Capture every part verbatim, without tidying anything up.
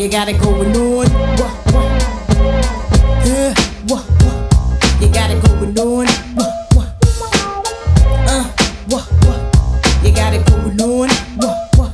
You got it going on. What, what? Yeah, what, what? You got it going on. What, what? Uh, what, what? You got it going on. What, what?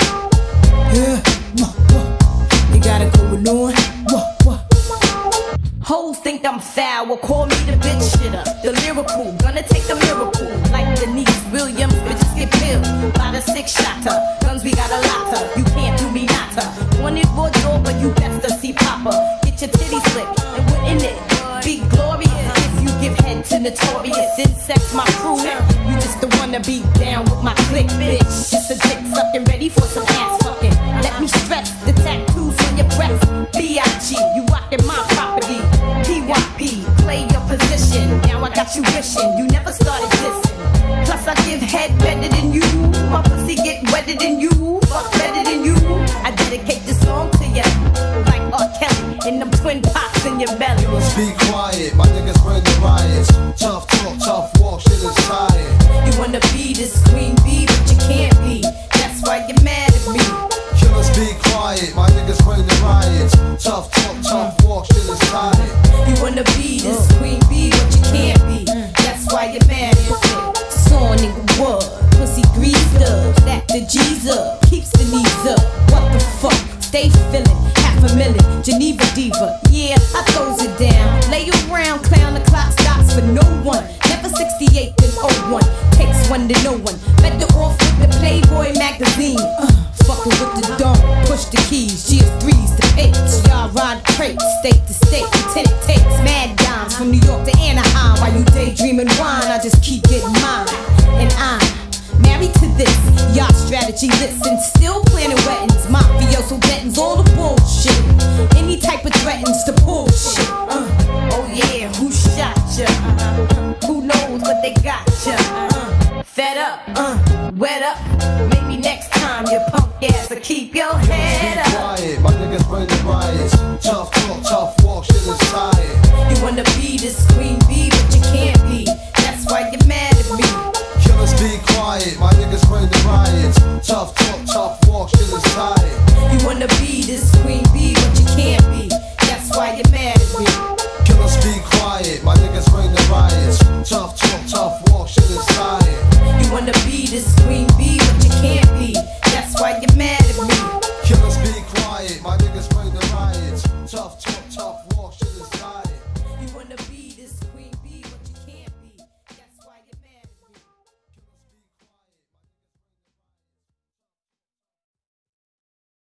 Yeah, what, what? You got it going on. What, what? Hoes think I'm foul, call me the bitch shitter. The lyrical, gonna take the miracle. Like Denise Williams, bitches get killed by the six shotter. Guns, we got a lotter. You can't do me not her. Wanted more door, but you best to see Papa. Get your titties slick, and wouldn't it be glorious if you give head to Notorious? Then sex my crew. You just the one to be down with my clique, bitch. Just a dick sucking, ready for some ass fucking. Let me stress the tattoos on your breast. B I G, you rockin' my property. P Y P, play your position. Now I got you wishing you never started dissing. Plus I give head better than you. My pussy get wetter than you. Fuck better than you. I dedicate this song to you, like R. Kelly and them twin pops in your belly. You must be quiet, my niggas bring the riots. Tough talk, tough walk, shit is tired. You wanna be this queen bee, but you can't be. That's why you're mad at me. Killers be quiet, my niggas bring the riots. Tough talk, tough walk, shit is tired. You wanna be this queen bee, but you can't be. That's why you're mad at me. Saw a nigga what? Pussy greased up, stack the G's up, keeps the knees up. What the fuck? Stay feeling half a million, Geneva diva. Yeah, I throws it down. Lay around, clown, the clock stops for no one. Never sixty-eight then oh one. Takes one to no one. Better off with the Playboy magazine. Uh, fucking with the dome, push the keys. G S threes to eights. Y'all ride crates, state to state. Lieutenant takes mad dimes from New York to Anaheim. While you daydreaming wine, I just keep getting mine. And I'm married to this, y'all strategy listen. Still planning weddings, mafioso bettings, all the bullshit. Any type of threatens to bullshit. Uh, oh yeah, who shot ya? Uh, who knows what they got ya? Uh, fed up, uh, wet up. Maybe next time you punk ass will keep your head up. Quiet, my niggas bring the riots. Tough talk, tough walk, shit is tired. You wanna be this queen bee, but you can't be. That's why you're mad at me. Killers be quiet, my niggas bring the riots. Tough talk, tough walk, shit is tired. You wanna be this queen bee, but you can't be. That's why you're mad at me. Killers be quiet, my niggas bring the riots. Tough talk, tough walk, shit is tired. You wanna be this queen bee, but you can't